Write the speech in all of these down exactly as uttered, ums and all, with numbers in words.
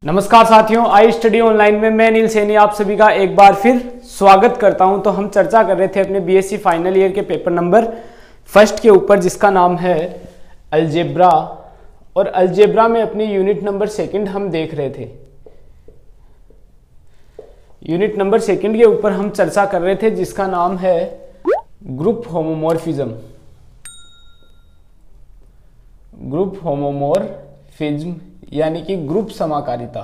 नमस्कार साथियों, I study online में मैं नील सैनी आप सभी का एक बार फिर स्वागत करता हूं। तो हम चर्चा कर रहे थे अपने बीएससी फाइनल ईयर के पेपर नंबर फर्स्ट के ऊपर, जिसका नाम है अलजेब्रा। और अलजेब्रा में अपनी यूनिट नंबर सेकंड हम देख रहे थे। यूनिट नंबर सेकंड के ऊपर हम चर्चा कर रहे थे, जिसका नाम है ग्रुप होमोमॉर्फिज्म। ग्रुप होमोमॉर्फिज्म यानी कि ग्रुप समाकारिता।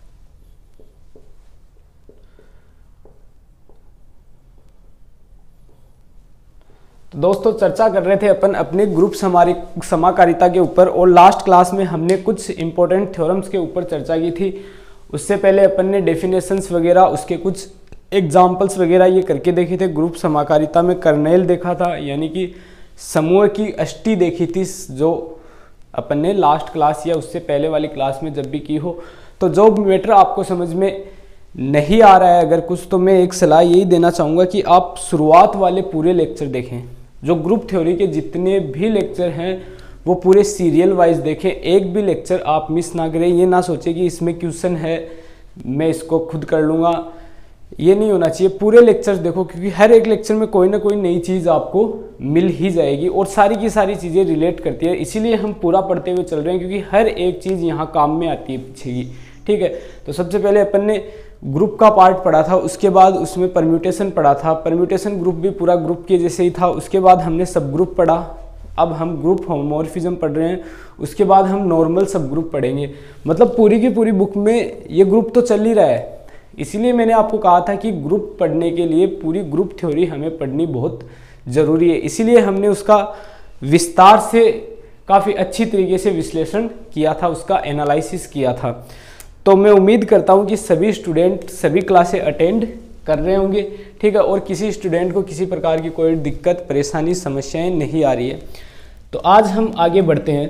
तो दोस्तों चर्चा कर रहे थे अपन अपने ग्रुप समाकारिता के ऊपर, और लास्ट क्लास में हमने कुछ इंपॉर्टेंट थ्योरम्स के ऊपर चर्चा की थी। उससे पहले अपन ने डेफिनेशंस वगैरह, उसके कुछ एग्जाम्पल्स वगैरह ये करके देखे थे। ग्रुप समाकारिता में कर्नेल देखा था, यानी कि समूह की अष्टी देखी थी, जो अपन ने लास्ट क्लास या उससे पहले वाली क्लास में जब भी की हो। तो जो मैटर आपको समझ में नहीं आ रहा है अगर कुछ, तो मैं एक सलाह यही देना चाहूँगा कि आप शुरुआत वाले पूरे लेक्चर देखें। जो ग्रुप थ्योरी के जितने भी लेक्चर हैं वो पूरे सीरियल वाइज देखें, एक भी लेक्चर आप मिस ना करें। ये ना सोचें कि इसमें क्वेश्चन है मैं इसको खुद कर लूँगा, ये नहीं होना चाहिए। पूरे लेक्चर्स देखो, क्योंकि हर एक लेक्चर में कोई ना कोई नई चीज़ आपको मिल ही जाएगी और सारी की सारी चीज़ें रिलेट करती है। इसीलिए हम पूरा पढ़ते हुए चल रहे हैं, क्योंकि हर एक चीज़ यहाँ काम में आती है पीछे की। ठीक है, तो सबसे पहले अपन ने ग्रुप का पार्ट पढ़ा था, उसके बाद उसमें परम्यूटेशन पढ़ा था। परम्यूटेशन ग्रुप भी पूरा ग्रुप के जैसे ही था। उसके बाद हमने सब ग्रुप पढ़ा। अब हम ग्रुप होमोमॉर्फिज्म पढ़ रहे हैं। उसके बाद हम नॉर्मल सब ग्रुप पढ़ेंगे। मतलब पूरी की पूरी बुक में ये ग्रुप तो चल ही रहा है। इसीलिए मैंने आपको कहा था कि ग्रुप पढ़ने के लिए पूरी ग्रुप थ्योरी हमें पढ़नी बहुत ज़रूरी है। इसीलिए हमने उसका विस्तार से काफ़ी अच्छी तरीके से विश्लेषण किया था, उसका एनालिसिस किया था। तो मैं उम्मीद करता हूँ कि सभी स्टूडेंट सभी क्लासें अटेंड कर रहे होंगे। ठीक है, और किसी स्टूडेंट को किसी प्रकार की कोई दिक्कत, परेशानी, समस्याएं नहीं आ रही है। तो आज हम आगे बढ़ते हैं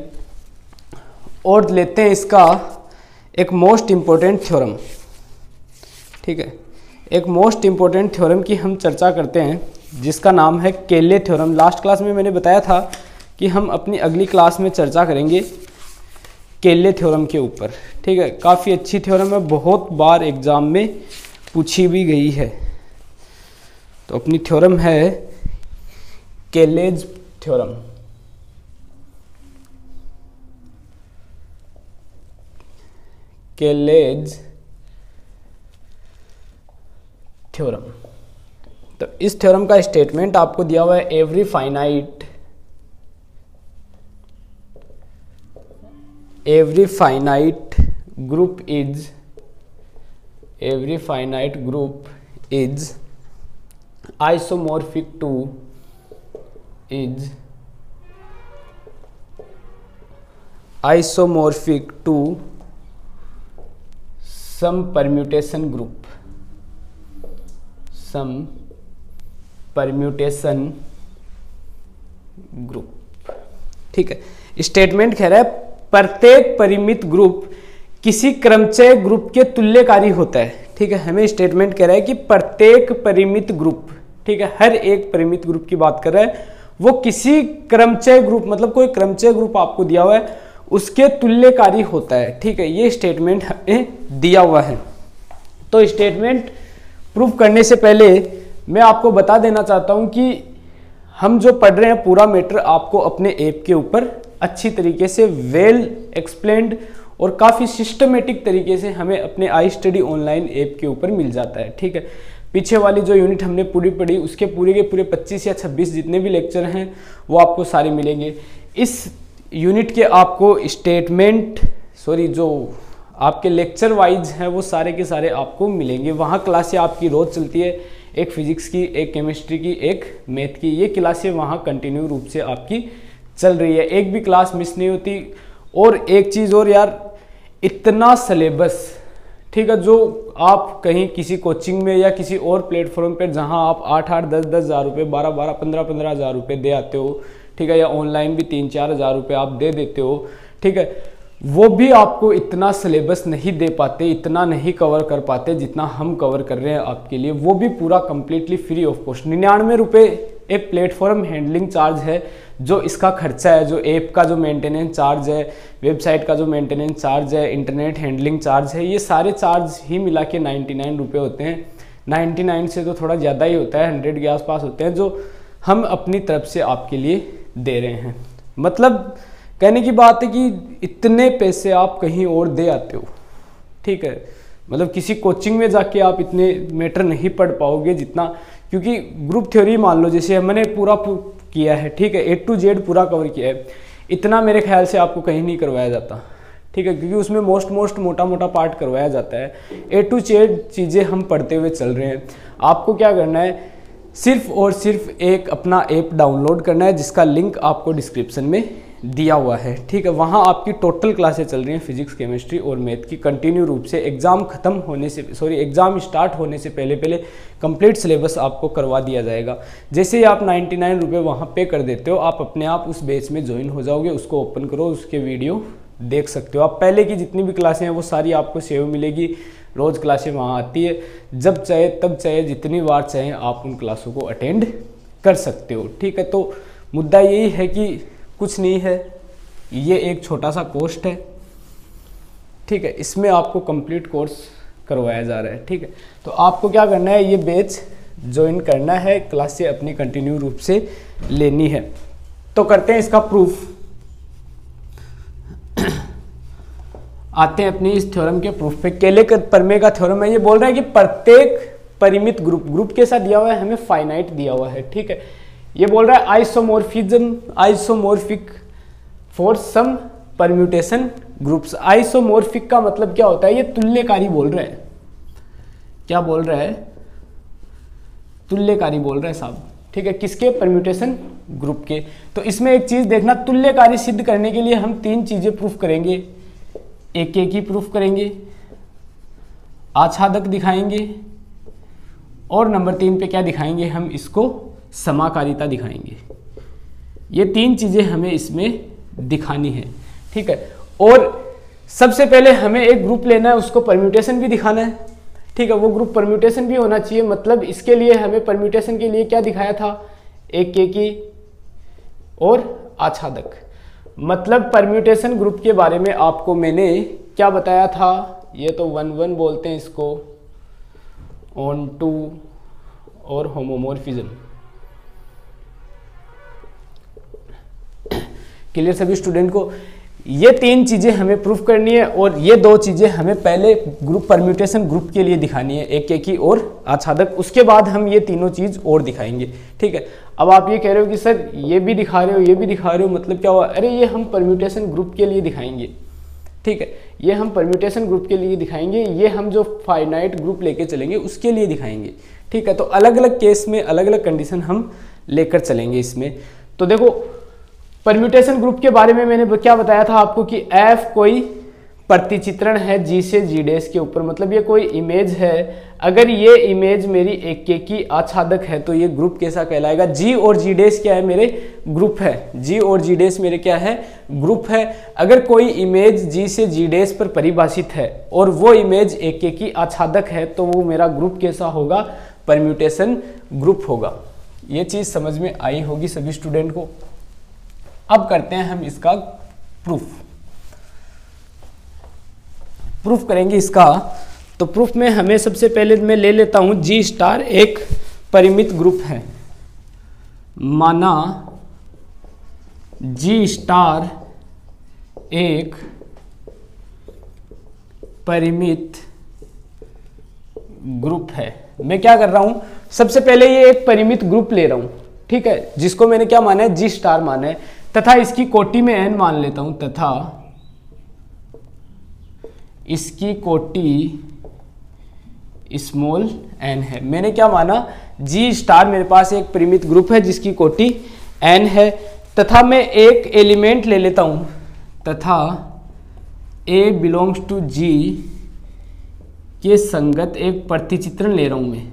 और लेते हैं इसका एक मोस्ट इम्पोर्टेंट थ्योरम। ठीक है, एक मोस्ट इम्पोर्टेंट थ्योरम की हम चर्चा करते हैं, जिसका नाम है केले थ्योरम। लास्ट क्लास में मैंने बताया था कि हम अपनी अगली क्लास में चर्चा करेंगे केले थ्योरम के ऊपर। ठीक है, काफ़ी अच्छी थ्योरम है, बहुत बार एग्जाम में पूछी भी गई है। तो अपनी थ्योरम है केलेज थ्योरम। केलेज थ्योरम। तो इस थ्योरम का स्टेटमेंट आपको दिया हुआ है, every finite every finite group is every finite group is isomorphic to is isomorphic to some permutation group some permutation group. ठीक है, स्टेटमेंट कह रहा है प्रत्येक परिमित ग्रुप किसी क्रमचय ग्रुप के तुल्यकारी होता है। ठीक है, हमें स्टेटमेंट कह रहा है कि प्रत्येक परिमित ग्रुप, ठीक है, हर एक परिमित ग्रुप की बात कर रहा है, वो किसी क्रमचय ग्रुप, मतलब कोई क्रमचय ग्रुप आपको दिया हुआ है, उसके तुल्यकारी होता है। ठीक है, ये स्टेटमेंट हमें दिया हुआ है। तो स्टेटमेंट प्रूव करने से पहले मैं आपको बता देना चाहता हूं कि हम जो पढ़ रहे हैं पूरा मैटर आपको अपने ऐप के ऊपर अच्छी तरीके से वेल एक्सप्लेन्ड और काफ़ी सिस्टमेटिक तरीके से हमें अपने आई स्टडी ऑनलाइन ऐप के ऊपर मिल जाता है। ठीक है, पीछे वाली जो यूनिट हमने पूरी पढ़ी, उसके पूरे के पूरे पच्चीस या छब्बीस जितने भी लेक्चर हैं वो आपको सारे मिलेंगे। इस यूनिट के आपको स्टेटमेंट सॉरी जो आपके लेक्चर वाइज हैं वो सारे के सारे आपको मिलेंगे। वहाँ क्लासें आपकी रोज़ चलती है, एक फिजिक्स की, एक केमिस्ट्री की, एक मैथ की। ये क्लासें वहाँ कंटिन्यू रूप से आपकी चल रही है, एक भी क्लास मिस नहीं होती। और एक चीज़ और यार, इतना सिलेबस, ठीक है, जो आप कहीं किसी कोचिंग में या किसी और प्लेटफॉर्म पर जहाँ आप आठ आठ दस दस हज़ार रुपये, बारह बारह पंद्रह पंद्रह हज़ार रुपये दे आते हो, ठीक है, या ऑनलाइन भी तीन चार हज़ार रुपये आप दे देते हो, ठीक है, वो भी आपको इतना सिलेबस नहीं दे पाते, इतना नहीं कवर कर पाते जितना हम कवर कर रहे हैं आपके लिए। वो भी पूरा कम्प्लीटली फ्री ऑफ कॉस्ट, निन्यानवे रुपये एक प्लेटफॉर्म हैंडलिंग चार्ज है, जो इसका खर्चा है, जो ऐप का जो मेंटेनेंस चार्ज है, वेबसाइट का जो मेंटेनेंस चार्ज है, इंटरनेट हैंडलिंग चार्ज है, ये सारे चार्ज ही मिला के नाइन्टी नाइन रुपये होते हैं। नाइन्टी नाइन से तो थोड़ा ज़्यादा ही होता है, हंड्रेड के आसपास होते हैं, जो हम अपनी तरफ से आपके लिए दे रहे हैं। मतलब कहने की बात है कि इतने पैसे आप कहीं और दे आते हो, ठीक है। मतलब किसी कोचिंग में जाके आप इतने मैटर नहीं पढ़ पाओगे जितना, क्योंकि ग्रुप थ्योरी मान लो जैसे मैंने पूरा किया है, ठीक है, ए टू जेड पूरा कवर किया है, इतना मेरे ख्याल से आपको कहीं नहीं करवाया जाता, ठीक है, क्योंकि उसमें मोस्ट मोस्ट मोटा मोटा पार्ट करवाया जाता है। ए टू जेड चीज़ें हम पढ़ते हुए चल रहे हैं। आपको क्या करना है, सिर्फ और सिर्फ एक अपना ऐप डाउनलोड करना है, जिसका लिंक आपको डिस्क्रिप्शन में दिया हुआ है, ठीक है। वहाँ आपकी टोटल क्लासें चल रही हैं फिजिक्स, केमिस्ट्री और मैथ की कंटिन्यू रूप से। एग्ज़ाम खत्म होने से सॉरी एग्ज़ाम स्टार्ट होने से पहले पहले कंप्लीट सिलेबस आपको करवा दिया जाएगा। जैसे ही आप नाइन्टी नाइन रुपये वहाँ पे कर देते हो, आप अपने आप उस बैच में ज्वाइन हो जाओगे। उसको ओपन करो, उसके वीडियो देख सकते हो आप। पहले की जितनी भी क्लासें हैं वो सारी आपको सेव मिलेगी, रोज़ क्लासें वहाँ आती है, जब चाहे तब चाहे जितनी बार चाहे आप उन क्लासों को अटेंड कर सकते हो, ठीक है। तो मुद्दा यही है कि कुछ नहीं है, ये एक छोटा सा कोर्स है, ठीक है, इसमें आपको कंप्लीट कोर्स करवाया जा रहा है, ठीक है। तो आपको क्या करना है, ये बैच ज्वाइन करना है, क्लासें अपनी कंटिन्यू रूप से लेनी है। तो करते हैं इसका प्रूफ। आते हैं अपनी इस थ्योरम के प्रूफ पे। केले के परमे का थ्योरम है, ये बोल रहा है कि प्रत्येक परिमित ग्रुप ग्रुप के साथ दिया हुआ है, हमें फाइनाइट दिया हुआ है, ठीक है। ये बोल रहा है isomorphism isomorphic for some permutation groups. Isomorphic का मतलब क्या होता है, ये तुल्यकारी बोल रहा है। क्या बोल रहा है, तुल्यकारी बोल रहा है साहब, ठीक है, किसके, परम्यूटेशन ग्रुप के। तो इसमें एक चीज देखना, तुल्यकारी सिद्ध करने के लिए हम तीन चीजें प्रूफ करेंगे। एक एक ही प्रूफ करेंगे, आच्छादक दिखाएंगे, और नंबर तीन पे क्या दिखाएंगे, हम इसको समाकारिता दिखाएंगे। ये तीन चीजें हमें इसमें दिखानी है, ठीक है। और सबसे पहले हमें एक ग्रुप लेना है, उसको परम्यूटेशन भी दिखाना है, ठीक है। वो ग्रुप परम्यूटेशन भी होना चाहिए। मतलब इसके लिए हमें परम्यूटेशन के लिए क्या दिखाया था, एक एक ही और आच्छादक। मतलब परम्यूटेशन ग्रुप के बारे में आपको मैंने क्या बताया था, ये तो वन वन बोलते हैं इसको, ऑन टू और होमोमोर्फिज्म। क्लियर सभी स्टूडेंट को। ये तीन चीजें हमें प्रूफ करनी है, और ये दो चीजें हमें पहले ग्रुप परम्यूटेशन ग्रुप के लिए दिखानी है, एक एक ही और आच्छादक। उसके बाद हम ये तीनों चीज और दिखाएंगे, ठीक है। अब आप ये कह रहे हो कि सर ये भी दिखा रहे हो, ये भी दिखा रहे हो, मतलब क्या हुआ, अरे ये हम परम्यूटेशन ग्रुप के लिए दिखाएंगे, ठीक है। ये हम परम्यूटेशन ग्रुप के लिए दिखाएंगे, ये हम जो फाइनाइट ग्रुप लेके चलेंगे उसके लिए दिखाएंगे, ठीक है। तो अलग अलग केस में अलग अलग कंडीशन हम लेकर चलेंगे इसमें। तो देखो परम्यूटेशन ग्रुप के बारे में मैंने क्या बताया था आपको कि एफ कोई प्रतिचित्रण है जी से जी डैश के ऊपर, मतलब ये कोई इमेज है। अगर ये इमेज मेरी एक एक की आच्छादक है तो ये ग्रुप कैसा कहलाएगा, जी और जी डैश क्या है, मेरे ग्रुप है। जी और जी डैश मेरे क्या है, ग्रुप है। अगर कोई इमेज जी से जी डैश पर परिभाषित है और वो इमेज एक एक की आच्छादक है तो वो मेरा ग्रुप कैसा होगा, परम्यूटेशन ग्रुप होगा। ये चीज समझ में आई होगी सभी स्टूडेंट को। अब करते हैं हम इसका प्रूफ। प्रूफ करेंगे इसका, तो प्रूफ में हमें सबसे पहले मैं ले लेता हूं जी स्टार एक परिमित ग्रुप है। माना जी स्टार एक परिमित ग्रुप है। मैं क्या कर रहा हूं, सबसे पहले ये एक परिमित ग्रुप ले रहा हूं, ठीक है, जिसको मैंने क्या माना है, जी स्टार माना है, तथा इसकी कोटि में एन मान लेता हूं, तथा इसकी कोटि स्मॉल एन है। मैंने क्या माना, जी स्टार मेरे पास एक परिमित ग्रुप है जिसकी कोटि एन है, तथा मैं एक एलिमेंट ले लेता हूं, तथा ए बिलोंग्स टू जी के संगत एक प्रतिचित्रण ले रहा हूं मैं,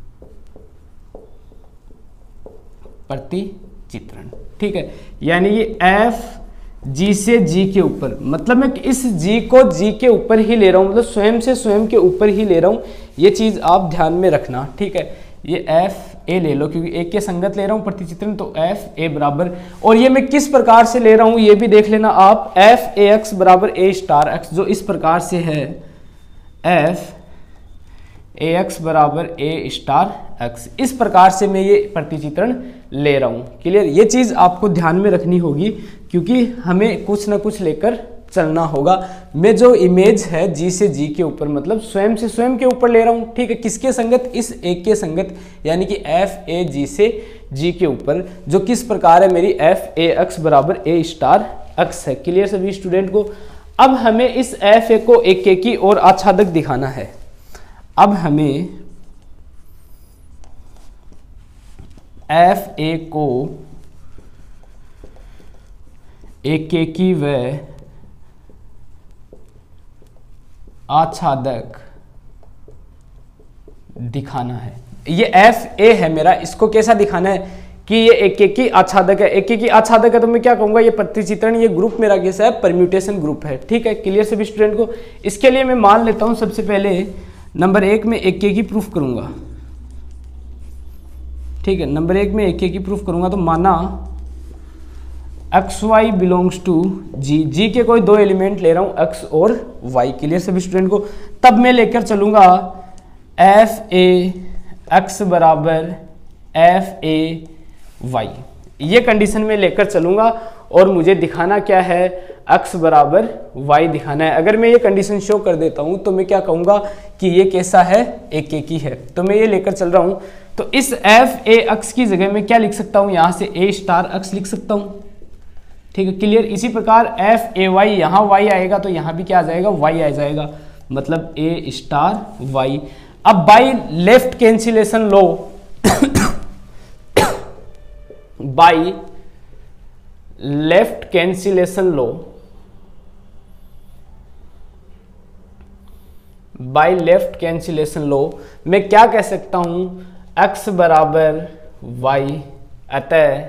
प्रतिचित्रण, ठीक है। यानी ये एफ जी से जी के ऊपर, मतलब मैं इस जी को जी के ऊपर ही ले रहा हूं, मतलब स्वयं से स्वयं के ऊपर ही ले रहा हूं। ये चीज आप ध्यान में रखना, ठीक है। ये एफ ए ले लो, क्योंकि एक के संगत ले रहा हूँ प्रतिचित्रण, तो एफ ए बराबर, और ये मैं किस प्रकार से ले रहा हूँ ये भी देख लेना आप, एफ ए एक्स बराबर ए स्टार एक्स, जो इस प्रकार से है एफ ए एक्स बराबर ए स्टार एक्स, इस प्रकार से मैं ये प्रतिचित्रण ले रहा हूँ। क्लियर, ये चीज़ आपको ध्यान में रखनी होगी, क्योंकि हमें कुछ ना कुछ लेकर चलना होगा। मैं जो इमेज है जी से जी के ऊपर, मतलब स्वयं से स्वयं के ऊपर ले रहा हूँ, ठीक है, किसके संगत, इस एक के संगत, यानी कि एफ ए जी से जी के ऊपर, जो किस प्रकार है मेरी एफ ए एक्स बराबर ए स्टार एक्स है। क्लियर सभी स्टूडेंट को। अब हमें इस एफ ए को एक एक की और आच्छादक दिखाना है। अब हमें एफ ए को एक की व आच्छादक दिखाना है। ये एफ ए है मेरा, इसको कैसा दिखाना है कि ये एक एक की आच्छादक है। एक एक की आच्छादक है तो मैं क्या कहूंगा, ये प्रतिचित्रण, ये ग्रुप मेरा कैसा है, परम्यूटेशन ग्रुप है। ठीक है, क्लियर सभी स्टूडेंट को। इसके लिए मैं मान लेता हूं सबसे पहले नंबर एक में एक की प्रूफ करूंगा। ठीक है, नंबर एक में एक की प्रूफ करूंगा, तो माना X Y belongs to G, G के कोई दो एलिमेंट ले रहा हूं एक्स और वाई। क्लियर सभी स्टूडेंट को। तब मैं लेकर चलूंगा एफ ए एक्स बराबर एफ ए वाई, ये कंडीशन में लेकर चलूंगा, और मुझे दिखाना क्या है, एक्स बराबर वाई दिखाना है। अगर मैं ये कंडीशन शो कर देता हूं तो मैं क्या कहूंगा कि ये कैसा है, एक एक ही है। तो मैं ये लेकर चल रहा हूं, तो इस एफ ए एक्स की जगह में क्या लिख सकता हूं, यहां से ए स्टार एक्स लिख सकता हूं। ठीक है, क्लियर। इसी प्रकार एफ ए वाई, यहाँ वाई आएगा तो यहाँ भी क्या आ जाएगा, वाई आ जाएगा, मतलब ए स्टार वाई। अब बाई लेफ्ट कैंसिलेशन लो बाई लेफ्ट कैंसिलेशन लो बाई लेफ्ट कैंसिलेशन लो मैं क्या कह सकता हूं, x बराबर वाई, अतः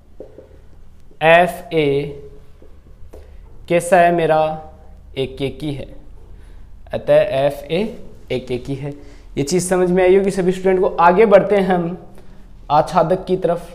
एफ ए कैसा है मेरा, एक एक ही है, अतः एफ ए एक एक ही है। ये चीज समझ में आई होगी सभी स्टूडेंट को। आगे बढ़ते हैं हम आच्छादक की तरफ,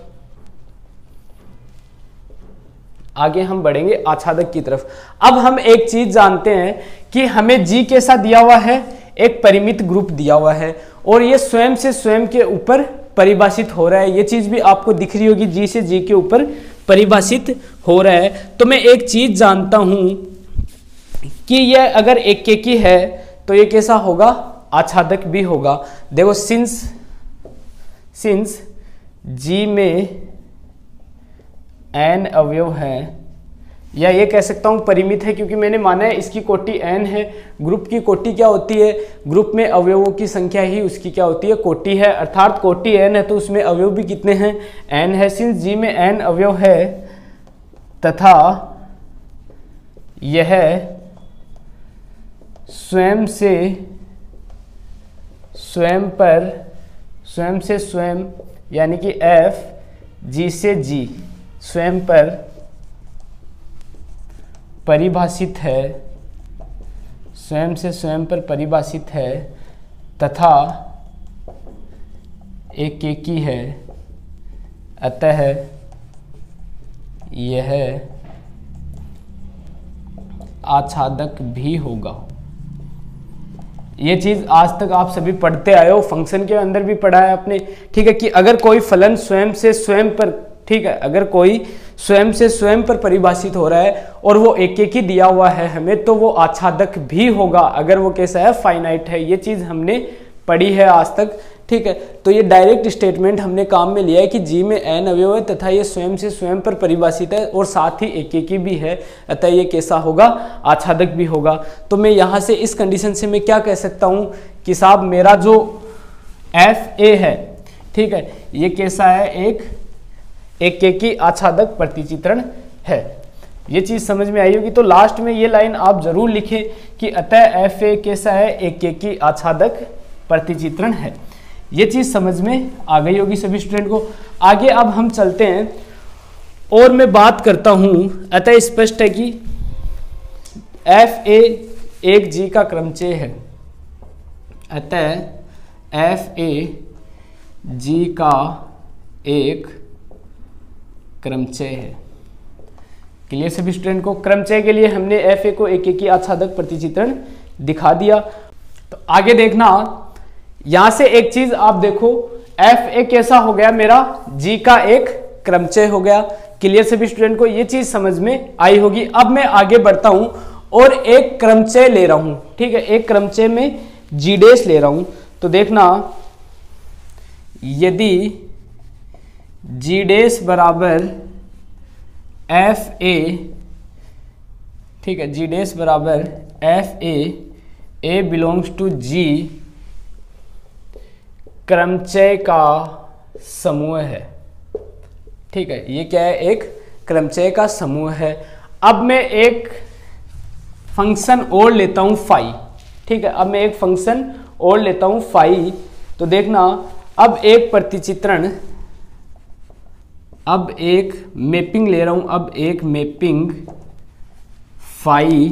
आगे हम बढ़ेंगे आच्छादक की तरफ। अब हम एक चीज जानते हैं कि हमें G कैसा दिया हुआ है, एक परिमित ग्रुप दिया हुआ है, और ये स्वयं से स्वयं के ऊपर परिभाषित हो रहा है। ये चीज भी आपको दिख रही होगी, G से G के ऊपर परिभाषित हो रहा है। तो मैं एक चीज जानता हूं कि ये अगर एक एक ही है तो ये कैसा होगा, आच्छादक भी होगा। देखो, सिंस सिंस G में n अवयव है, या ये कह सकता हूं परिमित है, क्योंकि मैंने माना है इसकी कोटि n है। ग्रुप की कोटि क्या होती है, ग्रुप में अवयवों की संख्या ही उसकी क्या होती है, कोटि है। अर्थात कोटि n है तो उसमें अवयव भी कितने हैं, n है। सिंस G में n अवयव है तथा यह स्वयं से स्वयं पर स्वयं से स्वयं, यानी कि f G से G स्वयं पर परिभाषित है, स्वयं से स्वयं पर परिभाषित है तथा एक एक ही है, अतः यह आच्छादक भी होगा। ये चीज आज तक आप सभी पढ़ते आए हो, फंक्शन के अंदर भी पढ़ा है आपने। ठीक है, कि अगर कोई फलन स्वयं से स्वयं पर, ठीक है, अगर कोई स्वयं से स्वयं पर परिभाषित हो रहा है और वो एक एक ही दिया हुआ है हमें, तो वो आच्छादक भी होगा अगर वो कैसा है, फाइनाइट है। ये चीज हमने पढ़ी है आज तक। ठीक है, तो ये डायरेक्ट स्टेटमेंट हमने काम में लिया है कि G में n अवयव है तथा ये स्वयं से स्वयं पर परिभाषित है और साथ ही एक एक ही भी है, अतः ये कैसा होगा, आच्छादक भी होगा। तो मैं यहाँ से इस कंडीशन से मैं क्या कह सकता हूँ कि साहब मेरा जो एफ ए है, ठीक है, ये कैसा है, एक एक एक ही आच्छादक प्रतिचित्रण है। ये चीज समझ में आई होगी। तो लास्ट में ये लाइन आप जरूर लिखें कि अतः एफ ए कैसा है, एक एक ही आच्छादक प्रतिचित्रण है। ये चीज समझ में आ गई होगी सभी स्टूडेंट को। आगे अब हम चलते हैं और मैं बात करता हूं, अतः स्पष्ट है कि एफ ए एक जी का क्रमचय है, अतः एफ ए जी का एक क्रमचय है। क्लियर सभी स्टूडेंट को? क्रमचय के लिए हमने एफ ए को एक एक की आच्छादक प्रतिचित्रण दिखा दिया। तो आगे देखना, यहां से एक चीज आप देखो, एफ ए कैसा हो गया मेरा, जी का एक क्रमचय हो गया। क्लियर सभी स्टूडेंट को? ये चीज समझ में आई होगी। अब मैं आगे बढ़ता हूं और एक क्रमचय ले रहा हूं, ठीक है, एक क्रमचय में जी डैश ले रहा हूं। तो देखना, यदि जी डैश बराबर एफ ए, ठीक है, जी डैश बराबर F A, A belongs to G क्रमचय का समूह है। ठीक है, ये क्या है, एक क्रमचय का समूह है। अब मैं एक फंक्शन और लेता हूं फाई, ठीक है, अब मैं एक फंक्शन और लेता हूं फाई। तो देखना, अब एक प्रतिचित्रण, अब एक मैपिंग ले रहा हूं, अब एक मैपिंग फाई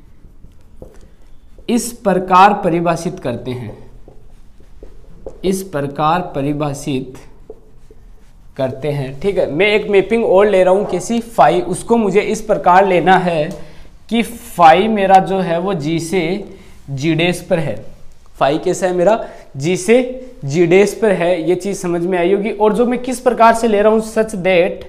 इस प्रकार परिभाषित करते हैं, इस प्रकार परिभाषित करते हैं। ठीक है, मैं एक मैपिंग और ले रहा हूं किसी फाई, उसको मुझे इस प्रकार लेना है कि फाई मेरा जो है वो जी से जी डैश पर है। फाई कैसा है मेरा, जी से जी डैश पर है। ये चीज समझ में आई होगी। और जो मैं किस प्रकार से ले रहा हूं, सच दैट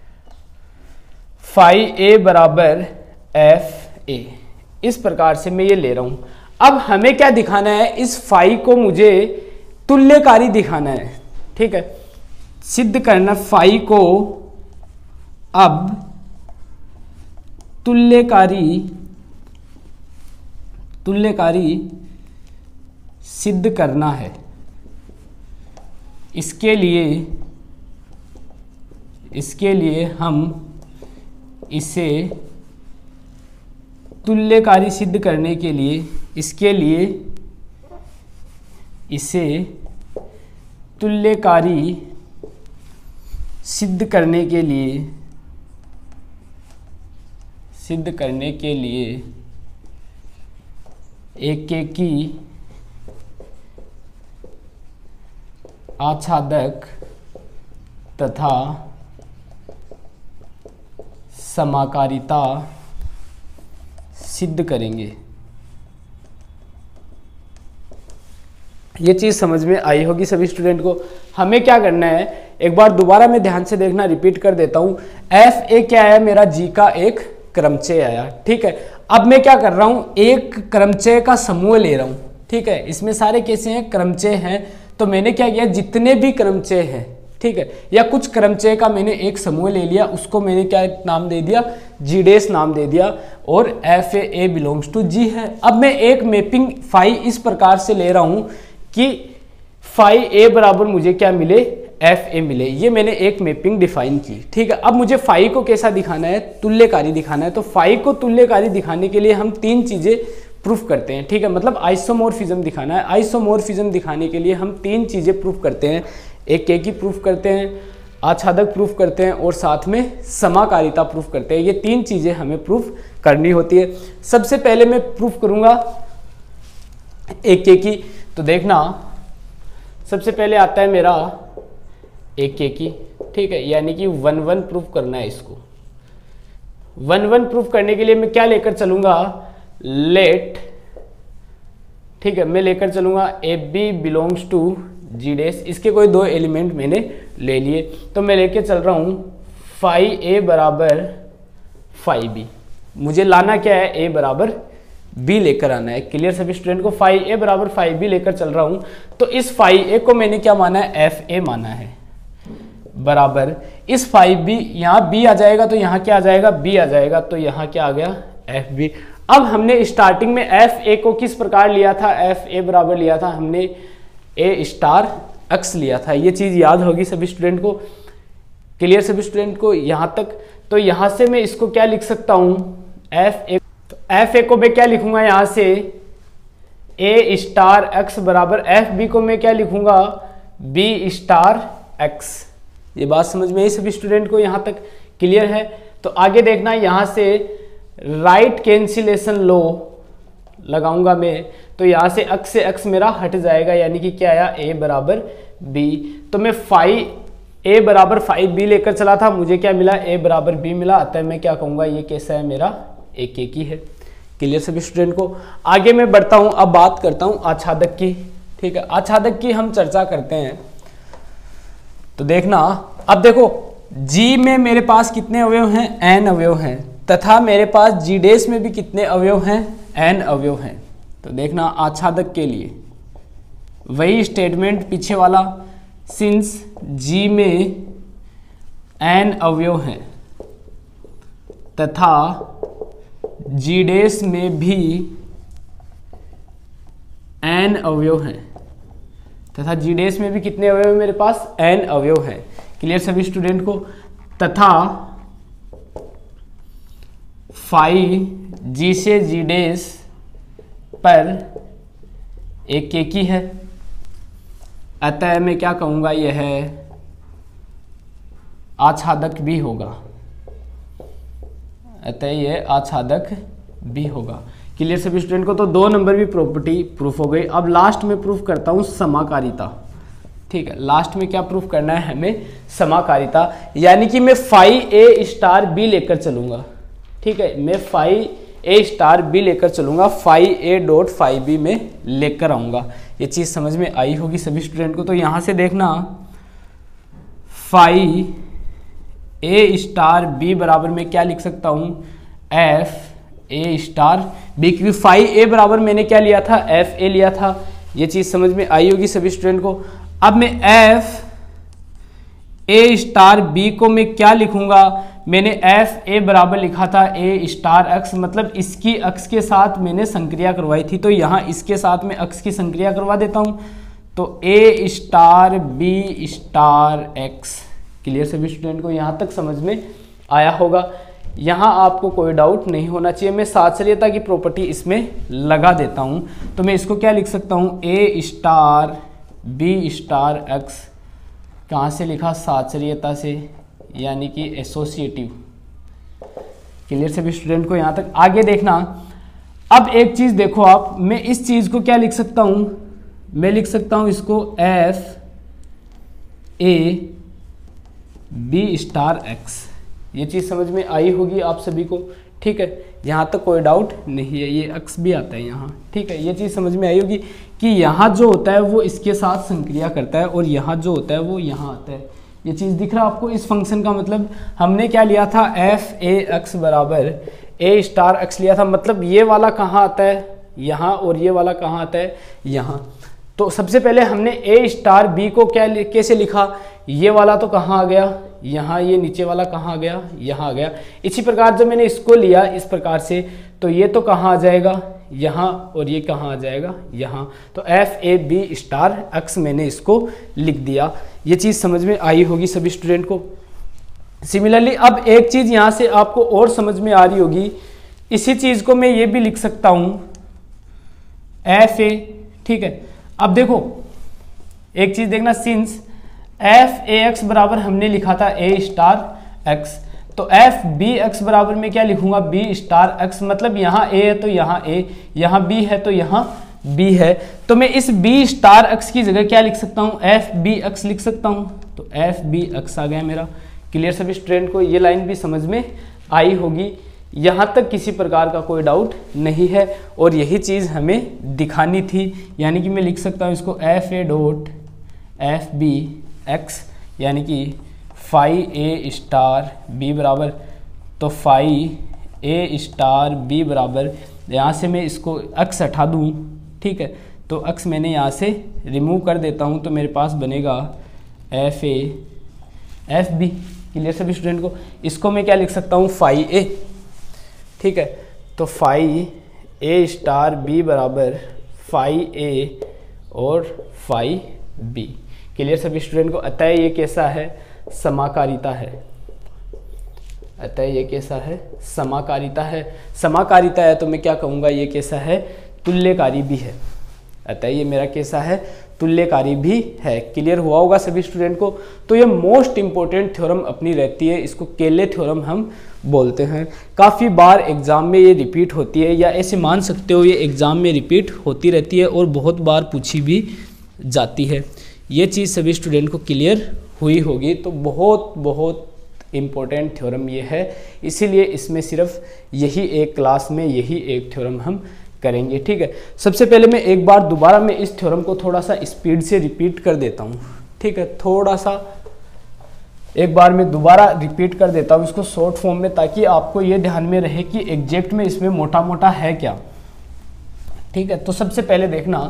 फाई ए बराबर एफ ए, इस प्रकार से मैं ये ले रहा हूं। अब हमें क्या दिखाना है, इस फाई को मुझे तुल्यकारी दिखाना है। ठीक है, सिद्ध करना फाई को अब तुल्यकारी तुल्यकारी सिद्ध करना है। इसके लिए इसके लिए हम इसे तुल्यकारी सिद्ध करने के लिए इसके लिए इसे तुल्यकारी सिद्ध करने के लिए सिद्ध करने के लिए एक एक की आच्छादक तथा समाकारिता सिद्ध करेंगे। ये चीज समझ में आई होगी सभी स्टूडेंट को। हमें क्या करना है, एक बार दोबारा मैं ध्यान से देखना, रिपीट कर देता हूं। एफ ए क्या है मेरा, जी का एक क्रमचय आया। ठीक है, अब मैं क्या कर रहा हूं, एक क्रमचय का समूह ले रहा हूं। ठीक है, इसमें सारे कैसे हैं, क्रमचय हैं। तो मैंने क्या किया, जितने भी क्रमचय हैं, ठीक है, या कुछ क्रमचय का मैंने एक समूह ले लिया, उसको मैंने क्या नाम दे दिया, जी डैश नाम दे दिया, और F A A belongs to G है। अब मैं एक मैपिंग फाई इस प्रकार से ले रहा हूं कि फाई ए बराबर मुझे क्या मिले, एफ ए मिले। ये मैंने एक मैपिंग डिफाइन की। ठीक है, अब मुझे फाई को कैसा दिखाना है, तुल्यकारी दिखाना है। तो फाई को तुल्यकारी दिखाने के लिए हम तीन चीजें प्रूफ करते हैं। ठीक है, मतलब आइसोमोर्फिज्म दिखाना है। आइसोमोर्फिज्म दिखाने के लिए हम तीन चीजें प्रूफ करते हैं, एक के की प्रूफ करते हैं, आच्छादक प्रूफ करते हैं, और साथ में समाकारिता प्रूफ करते हैं। ये तीन चीजें हमें प्रूफ करनी होती है। सबसे पहले मैं प्रूफ करूंगा एक के की। तो देखना, सबसे पहले आता है मेरा एक के की। ठीक है, यानी कि वन वन प्रूफ करना है इसको। वन वन प्रूफ करने के लिए मैं क्या लेकर चलूंगा, लेट, ठीक है, मैं लेकर चलूंगा A B belongs to G dash. इसके कोई दो एलिमेंट मैंने ले लिए, तो मैं लेके चल रहा हूं फाई ए बराबर फाई बी। मुझे लाना क्या है, ए बराबर बी लेकर आना है। क्लियर सभी स्टूडेंट को? फाई ए बराबर फाई बी लेकर चल रहा हूं। तो इस फाई ए को मैंने क्या माना है, एफ ए माना है, बराबर इस फाई बी, यहां बी आ जाएगा तो यहां क्या आ जाएगा, बी आ जाएगा, तो यहां क्या आ गया, एफ बी। अब हमने स्टार्टिंग में एफ ए को किस प्रकार लिया था, एफ ए बराबर लिया था हमने ए स्टार एक्स लिया था। ये चीज याद होगी सभी स्टूडेंट को। क्लियर सभी स्टूडेंट को यहां तक? तो यहां से मैं इसको क्या लिख सकता हूं, एफ ए, तो एफ ए को मैं क्या लिखूंगा यहां से, ए स्टार एक्स बराबर एफ बी को मैं क्या लिखूंगा, बी स्टार एक्स। ये बात समझ में आई सभी स्टूडेंट को? यहां तक क्लियर है? तो आगे देखना, यहां से राइट कैंसिलेशन लो लगाऊंगा मैं, तो यहां से एक्स से एक्स मेरा हट जाएगा, यानी कि क्या आया, ए बराबर बी। तो मैं फाइव ए बराबर फाइव बी लेकर चला था, मुझे क्या मिला, ए बराबर बी मिला। अतः मैं क्या कहूँगा, ये कैसा है, मेरा एक एक ही है। क्लियर सभी स्टूडेंट को। आगे मैं बढ़ता हूँ, अब बात करता हूँ आच्छादक की। ठीक है, आच्छादक की हम चर्चा करते हैं। तो देखना, अब देखो जी में मेरे पास कितने अवयव हैं, एन अवयव हैं, तथा मेरे पास जी डेस में भी कितने अवयव हैं, एन अवयव हैं। तो देखना आच्छादक के लिए वही स्टेटमेंट पीछे वाला, सिंस जी में एन अवयव हैं तथा जी डेस में भी एन अवयव हैं, तथा जी डेस में भी कितने अवयव मेरे पास, एन अवयव हैं। क्लियर सभी स्टूडेंट को। तथा फाइव जी से जी डेस पर एक एक ही है। अतः मैं क्या कहूँगा, यह है आच्छादक भी होगा। अतः यह आच्छादक भी होगा। क्लियर सभी स्टूडेंट को। तो दो नंबर भी प्रॉपर्टी प्रूफ हो गई। अब लास्ट में प्रूफ करता हूँ समाकारिता। ठीक है, लास्ट में क्या प्रूफ करना है हमें, समाकारिता। यानी कि मैं फाइव ए स्टार बी लेकर चलूंगा। ठीक है, मैं फाइव ए स्टार बी लेकर चलूंगा, five a dot five b में लेकर आऊंगा। ये चीज समझ में आई होगी सभी स्टूडेंट को। तो यहां से देखना, फाइव ए स्टार बी बराबर में क्या लिख सकता हूं, एफ ए स्टार बी, क्योंकि फाइव ए बराबर मैंने क्या लिया था, एफ ए लिया था। ये चीज समझ में आई होगी सभी स्टूडेंट को। अब मैं एफ ए स्टार बी को मैं क्या लिखूंगा, मैंने एफ ए बराबर लिखा था ए स्टार एक्स, मतलब इसकी अक्ष के साथ मैंने संक्रिया करवाई थी। तो यहाँ इसके साथ में अक्ष की संक्रिया करवा देता हूं। तो a star b star x. Clear सभी स्टूडेंट को, यहाँ तक समझ में आया होगा। यहाँ आपको कोई डाउट नहीं होना चाहिए। मैं साचर्यता की प्रॉपर्टी इसमें लगा देता हूँ। तो मैं इसको क्या लिख सकता हूँ, a star b star x. कहाँ से लिखा, साचर्यता से, यानी कि एसोसिएटिव। क्लियर सभी स्टूडेंट को, यहाँ तक। आगे देखना, अब एक चीज देखो आप, मैं इस चीज को क्या लिख सकता हूं, मैं लिख सकता हूं इसको f a b star x. ये चीज समझ में आई होगी आप सभी को। ठीक है, यहाँ तक कोई डाउट नहीं है। ये एक्स भी आता है यहाँ। ठीक है, ये चीज समझ में आई होगी कि यहाँ जो होता है वो इसके साथ संक्रिया करता है और यहाँ जो होता है वो यहाँ आता है। ये चीज दिख रहा है आपको। इस फंक्शन का मतलब हमने क्या लिया था, एफ ए एक्स बराबर ए स्टार एक्स लिया था। मतलब ये वाला कहाँ आता है, यहाँ, और ये वाला कहाँ आता है, यहाँ। तो सबसे पहले हमने ए स्टार बी को क्या कैसे लिखा, ये वाला तो कहाँ आ गया, यहाँ। ये नीचे वाला कहाँ आ गया, यहाँ आ गया। इसी प्रकार जब मैंने इसको लिया इस प्रकार से, तो ये तो कहाँ आ जाएगा, यहाँ, और ये कहाँ आ जाएगा, यहाँ। तो f a b star x मैंने इसको लिख दिया। ये चीज़ समझ में आई होगी सभी स्टूडेंट को। सिमिलरली अब एक चीज़ यहाँ से आपको और समझ में आ रही होगी, इसी चीज़ को मैं ये भी लिख सकता हूँ एफ ए। ठीक है, अब देखो एक चीज़ देखना, सिंस एफ ए एक्स बराबर हमने लिखा था ए स्टार एक्स, तो एफ बी एक्स बराबर में क्या लिखूंगा, बी स्टार एक्स। मतलब यहाँ ए है तो यहाँ ए, यहाँ बी है तो यहाँ बी है। तो मैं इस बी स्टार एक्स की जगह क्या लिख सकता हूँ, एफ बी एक्स लिख सकता हूँ। तो एफ बी एक्स आ गया मेरा। क्लियर सभी स्टूडेंट को, ये लाइन भी समझ में आई होगी। यहाँ तक किसी प्रकार का कोई डाउट नहीं है। और यही चीज़ हमें दिखानी थी, यानी कि मैं लिख सकता हूँ इसको f a dot f b x, यानी कि फाइव ए स्टार बी बराबर, तो फाइव ए स्टार बी बराबर, यहाँ से मैं इसको एक्स हटा दूँ। ठीक है, तो एक्स मैंने यहाँ से रिमूव कर देता हूँ, तो मेरे पास बनेगा f a f b. Clear सभी स्टूडेंट को, इसको मैं क्या लिख सकता हूँ, फाइव ए। ठीक है, तो फाइव ए स्टार बी बराबर फाइव ए और फाइव बी। क्लियर सभी स्टूडेंट को। अतः ये कैसा है, समाकारिता है। अतः ये कैसा है, समाकारिता है। समाकारिता है तो मैं क्या कहूँगा, ये कैसा है, तुल्यकारी भी है। अतः ये मेरा कैसा है, तुल्यकारी भी है। क्लियर हुआ होगा सभी स्टूडेंट को। तो ये मोस्ट इंपॉर्टेंट थ्योरम अपनी रहती है, इसको केले थ्योरम हम बोलते हैं। काफ़ी बार एग्जाम में ये रिपीट होती है, या ऐसे मान सकते हो ये एग्जाम में रिपीट होती रहती है और बहुत बार पूछी भी जाती है। ये चीज़ सभी स्टूडेंट को क्लियर हुई होगी। तो बहुत बहुत इम्पोर्टेंट थ्योरम ये है, इसीलिए इसमें सिर्फ यही एक क्लास में यही एक थ्योरम हम करेंगे। ठीक है, सबसे पहले मैं एक बार दोबारा मैं इस थ्योरम को थोड़ा सा स्पीड से रिपीट कर देता हूँ। ठीक है, थोड़ा सा एक बार मैं दोबारा रिपीट कर देता हूँ इसको शॉर्ट फॉर्म में, ताकि आपको ये ध्यान में रहे कि एग्जैक्ट में इसमें मोटा मोटा है क्या। ठीक है, तो सबसे पहले देखना,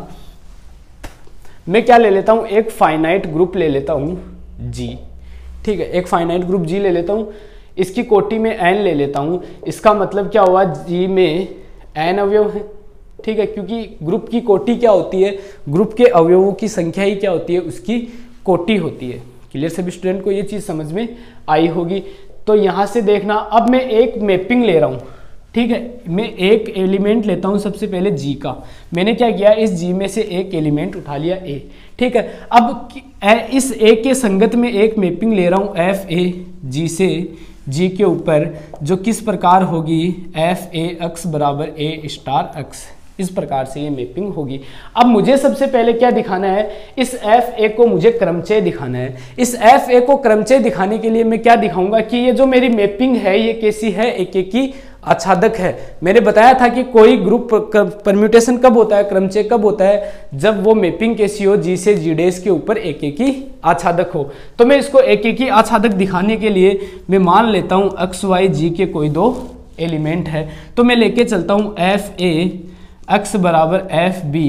मैं क्या ले लेता हूँ, एक फाइनाइट ग्रुप ले लेता हूँ जी। ठीक है, एक फाइनाइट ग्रुप जी ले लेता हूँ, इसकी कोटि में एन ले लेता हूँ। इसका मतलब क्या हुआ, जी में एन अवयव है। ठीक है, क्योंकि ग्रुप की कोटि क्या होती है, ग्रुप के अवयवों की संख्या ही क्या होती है, उसकी कोटि होती है। क्लियर सभी स्टूडेंट को ये चीज़ समझ में आई होगी। तो यहाँ से देखना, अब मैं एक मैपिंग ले रहा हूँ। ठीक है, मैं एक एलिमेंट लेता हूँ सबसे पहले जी का। मैंने क्या किया, इस जी में से एक एलिमेंट उठा लिया ए। ठीक है, अब इस ए के संगत में एक मैपिंग ले रहा हूँ एफ ए जी से जी के ऊपर, जो किस प्रकार होगी, एफ ए एक्स बराबर ए स्टार एक्स। इस प्रकार से ये मैपिंग होगी। अब मुझे सबसे पहले क्या दिखाना है, इस एफ ए को मुझे क्रमचय दिखाना है। इस एफ ए को क्रमचय दिखाने के लिए मैं क्या दिखाऊंगा कि ये जो मेरी मैपिंग है ये कैसी है, एक एक की आच्छादक है। मैंने बताया था कि कोई ग्रुप परम्यूटेशन कब होता है, क्रमचय कब होता है, जब वो मैपिंग कैसी हो, जी से जी डेस के ऊपर एक एक की आच्छादक हो। तो मैं इसको एक एक की आच्छादक दिखाने के लिए मैं मान लेता हूं एक्स वाई जी के कोई दो एलिमेंट है। तो मैं लेके चलता हूं एफ ए एक्स बराबर एफ बी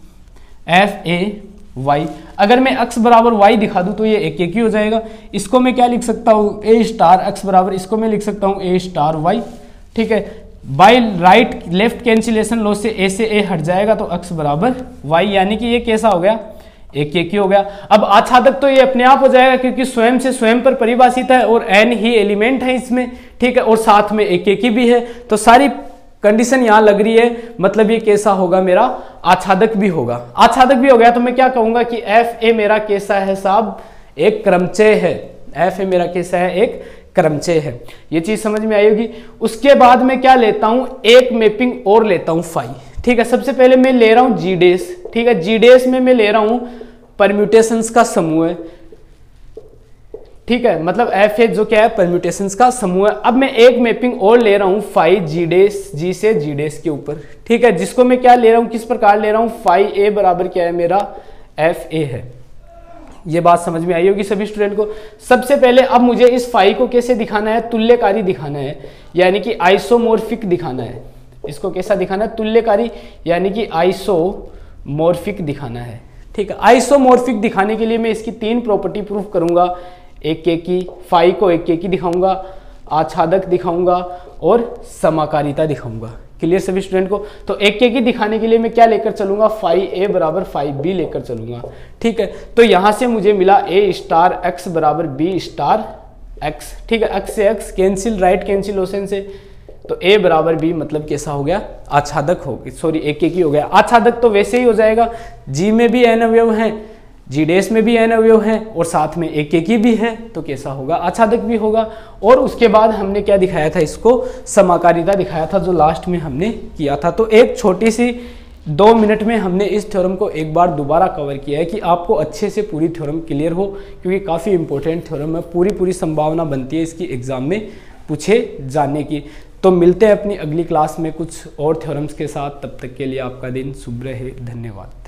एफ ए वाई। अगर मैं x बराबर y दिखा दूं तो ये एक एक ही हो जाएगा। इसको मैं क्या लिख सकता हूँ, a स्टार x बराबर, इसको मैं लिख सकता हूँ a स्टार y। ठीक है, by right left cancellation law से a से a हट जाएगा तो x बराबर y, यानी कि ये कैसा हो गया, एक एक ही हो गया। अब आच्छादक तो ये अपने आप हो जाएगा क्योंकि स्वयं से स्वयं पर परिभाषित है और n ही एलिमेंट है इसमें। ठीक है, और साथ में एक एक ही भी है, तो सारी कंडीशन यहां लग रही है, मतलब ये कैसा होगा, मेरा आच्छादक भी होगा। आच्छादक भी हो गया तो मैं क्या कहूंगा कि एफ ए मेरा कैसा है साहब, एक क्रमचय है। एफ ए मेरा कैसा है, एक क्रमचय है। ये चीज समझ में आई होगी। उसके बाद मैं क्या लेता हूं, एक मैपिंग और लेता हूं फाई। ठीक है, सबसे पहले मैं ले रहा हूं जी डेस। ठीक है, जी डेस में मैं ले रहा हूं परम्यूटेशंस का समूह है। ठीक है, मतलब एफ ए जो क्या है, परम्यूटेशंस का समूह है। अब मैं एक मैपिंग और ले रहा हूं फाई जी डेस, जी से जी डेस के ऊपर। ठीक है, जिसको मैं क्या ले रहा हूं, किस प्रकार ले रहा हूं, फाई ए बराबर क्या है मेरा, एफ ए है। ये बात समझ में आई होगी सभी स्टूडेंट को। सबसे पहले अब मुझे इस फाई को कैसे दिखाना है, तुल्यकारी दिखाना है, यानी कि आइसोमोर्फिक दिखाना है। इसको कैसा दिखाना है, तुल्यकारी, यानी कि आइसोमोर्फिक दिखाना है। ठीक है, आइसोमोर्फिक दिखाने के लिए मैं इसकी तीन प्रॉपर्टी प्रूफ करूंगा। एक एक की, फाई को एक एक की दिखाऊंगा, आच्छादक दिखाऊंगा और समाकारिता दिखाऊंगा। क्लियर सभी स्टूडेंट को। तो एक एक की दिखाने के लिए मैं क्या लेकर चलूंगा, फाई ए बराबर फाई बी लेकर चलूंगा। ठीक है, तो यहां से मुझे मिला ए स्टार एक्स बराबर बी स्टार एक्स। ठीक है, एक्स से एक्स कैंसिल, राइट कैंसिलेशन से, तो ए बराबर बी मतलब कैसा हो गया, आच्छादक हो गया, सॉरी एक एक ही हो गया। आच्छादक तो वैसे ही हो जाएगा, जी में भी एन अवयव है, जी डेस में भी एन अवयव है और साथ में एक एक ही भी है, तो कैसा होगा, आच्छादक भी होगा। और उसके बाद हमने क्या दिखाया था, इसको समाकारिता दिखाया था, जो लास्ट में हमने किया था। तो एक छोटी सी दो मिनट में हमने इस थ्योरम को एक बार दोबारा कवर किया है कि आपको अच्छे से पूरी थ्योरम क्लियर हो, क्योंकि काफ़ी इंपॉर्टेंट थ्योरम है, पूरी पूरी संभावना बनती है इसकी एग्जाम में पूछे जाने की। तो मिलते हैं अपनी अगली क्लास में कुछ और थ्योरम्स के साथ, तब तक के लिए आपका दिन शुभ रहे, धन्यवाद।